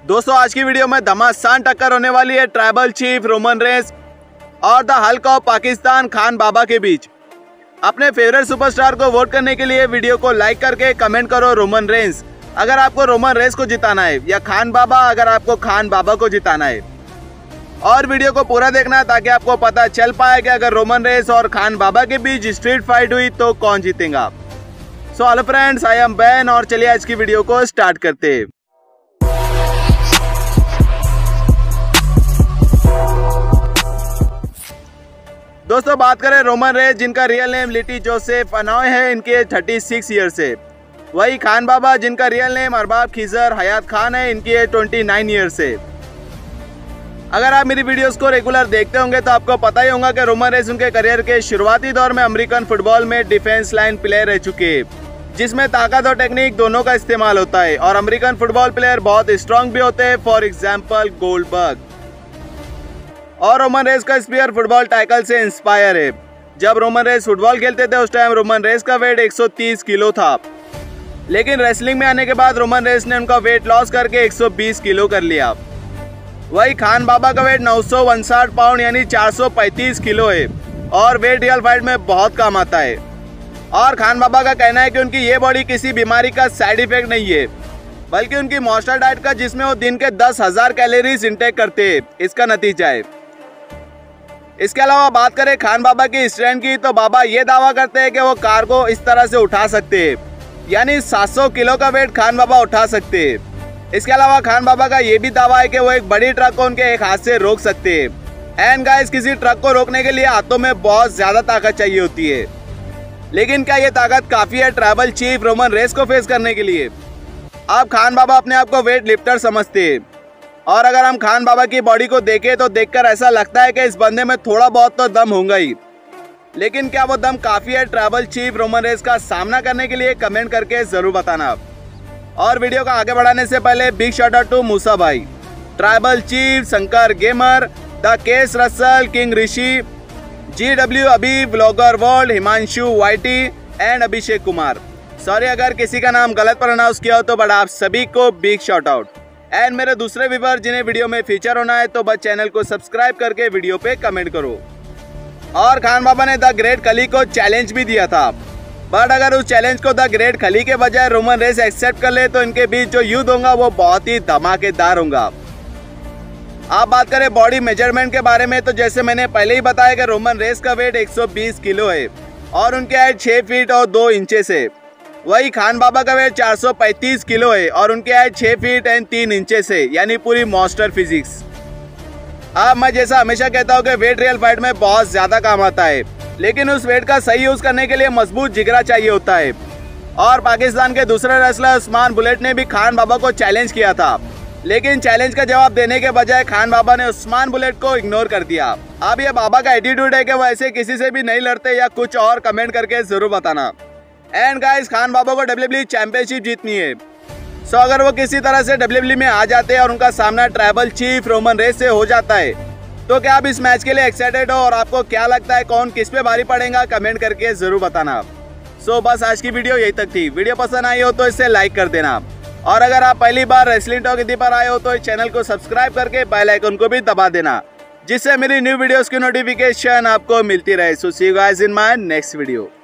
दोस्तों आज की वीडियो में घमासान टक्कर होने वाली है ट्राइबल चीफ रोमन रेंस और the Hulk of Pakistan Khan Baba के बीच। अपने फेवरेट सुपरस्टार को वोट करने के लिए वीडियो को लाइक करके कमेंट करो रोमन रेंस अगर आपको रोमन रेंस को जिताना है, या खान बाबा अगर आपको खान बाबा को जिताना है। और वीडियो को पूरा देखना है ताकि आपको पता चल पाए कि अगर रोमन रेंस और खान बाबा के बीच स्ट्रीट फाइट हुई तो कौन जीतेगा। So hello friends, I am Ben और चलिए आज की वीडियो को स्टार्ट करते हैं। दोस्तों बात करें रोमन रेंस जिनका real name Leati Joseph Anoai है, इनकी एज 36 ईयर्स है। वही खान बाबा जिनका रियल नेम अरबाब खिजर हयात खान है, इनकी एज 29 ईयर्स है। अगर आप मेरी वीडियोस को रेगुलर देखते होंगे तो आपको पता ही होगा कि रोमन रेंस उनके करियर के शुरुआती दौर में अमेरिकन फुटबॉल में डिफेंस लाइन प्लेयर रह चुके हैं, जिसमें ताकत और टेक्निक दोनों का इस्तेमाल होता है। और अमेरिकन फुटबॉल प्लेयर बहुत स्ट्रॉन्ग भी होते हैं, फॉर एग्जाम्पल गोल्डबर्ग। और रोमन रेंस का स्पीयर फुटबॉल टैकल से इंस्पायर है। जब रोमन रेंस फुटबॉल खेलते थे उस टाइम रोमन रेंस का वेट 130 किलो था, लेकिन रेसलिंग में आने के बाद रोमन रेंस ने उनका वेट लॉस करके 120 किलो कर लिया। वही खान बाबा का वेट 959 पाउंड यानी 435 किलो है और वेट रियल फाइट में बहुत काम आता है। और खान बाबा का कहना है कि उनकी ये बॉडी किसी बीमारी का साइड इफेक्ट नहीं है, बल्कि उनकी मॉन्स्टर डाइट का, जिसमें वो दिन के 10,000 कैलोरीज इंटेक करते हैं, इसका नतीजा है। इसके अलावा बात करें खान बाबा की स्ट्रेंथ की, तो बाबा ये दावा करते हैं कि वो कार को इस तरह से उठा सकते हैं, यानी 700 किलो का वेट खान बाबा उठा सकते हैं। इसके अलावा खान बाबा का ये भी दावा है कि वो एक बड़ी ट्रक को उनके एक हाथ से रोक सकते हैं। एंड गाइस, किसी ट्रक को रोकने के लिए हाथों में बहुत ज्यादा ताकत चाहिए होती है, लेकिन क्या ये ताकत काफी है ट्राइबल चीफ रोमन रेंस को फेस करने के लिए? अब खान बाबा अपने आप को वेट लिफ्टर समझते हैं, और अगर हम खान बाबा की बॉडी को देखें तो देखकर ऐसा लगता है कि इस बंदे में थोड़ा बहुत तो दम होगा ही, लेकिन क्या वो दम काफी है ट्राइबल चीफ रोमन रेंस का सामना करने के लिए? कमेंट करके जरूर बताना। और वीडियो को आगे बढ़ाने से पहले big shout out to Musa भाई, tribal chief, Shankar gamer, the case Russell, king Rishi, GW Abhi, blogger world, Himanshu YT and Abhishek Kumar. Sorry अगर किसी का नाम गलत प्रोनाउंस किया हो तो, बट आप सभी को बिग शाउट आउट। एंड मेरे दूसरे व्यूअर जिन्हें वीडियो में फीचर होना है तो बस चैनल को सब्सक्राइब करके वीडियो पे कमेंट करो। और खान बाबा ने द ग्रेट खली को चैलेंज भी दिया था, बट अगर उस चैलेंज को द ग्रेट खली के बजाय रोमन रेंस एक्सेप्ट कर ले तो इनके बीच जो युद्ध होगा वो बहुत ही धमाकेदार होगा। आप बात करें बॉडी मेजरमेंट के बारे में, तो जैसे मैंने पहले ही बताया कि रोमन रेंस का वेट 120 किलो है और उनके हाइट 6 फीट और 2 इंचेस है। वही खान बाबा का वेट 435 किलो है और उनकी हाइट 6 फीट एंड 3 इंचेस है, यानी पूरी मॉन्स्टर फिजिक्स। अब मैं जैसा हमेशा कहता हूँ कि वेट रियल फाइट में बहुत ज्यादा काम आता है, लेकिन उस वेट का सही यूज करने के लिए मजबूत जिगरा चाहिए होता है। और पाकिस्तान के दूसरे रेसलर उस्मान बुलेट ने भी खान बाबा को चैलेंज किया था, लेकिन चैलेंज का जवाब देने के बजाय खान बाबा ने उस्मान बुलेट को इग्नोर कर दिया। अब ये बाबा का एटीट्यूड है कि वो ऐसे किसी से भी नहीं लड़ते या कुछ और? कमेंट करके जरूर बताना। एंड गाइस, खान बाबा को WWE चैंपियनशिप जीतनी है। सो अगर वो किसी तरह से WWE में आ जाते हैं और उनका सामना ट्राइबल चीफ रोमन रेंस से हो जाता है, तो क्या आप इस मैच के लिए एक्साइटेड हो? और आपको क्या लगता है कौन किस पे भारी पड़ेगा? कमेंट करके जरूर बताना। सो बस आज की वीडियो यही तक थी। वीडियो पसंद आई हो तो इसे लाइक कर देना, और अगर आप पहली बार रेसलिंग टॉक हिंदी पर आए हो तो इस चैनल को सब्सक्राइब करके बेल आइकन को भी दबा देना, जिससे मेरी न्यू वीडियोस की नोटिफिकेशन आपको मिलती रहे। So see you guys in my next video.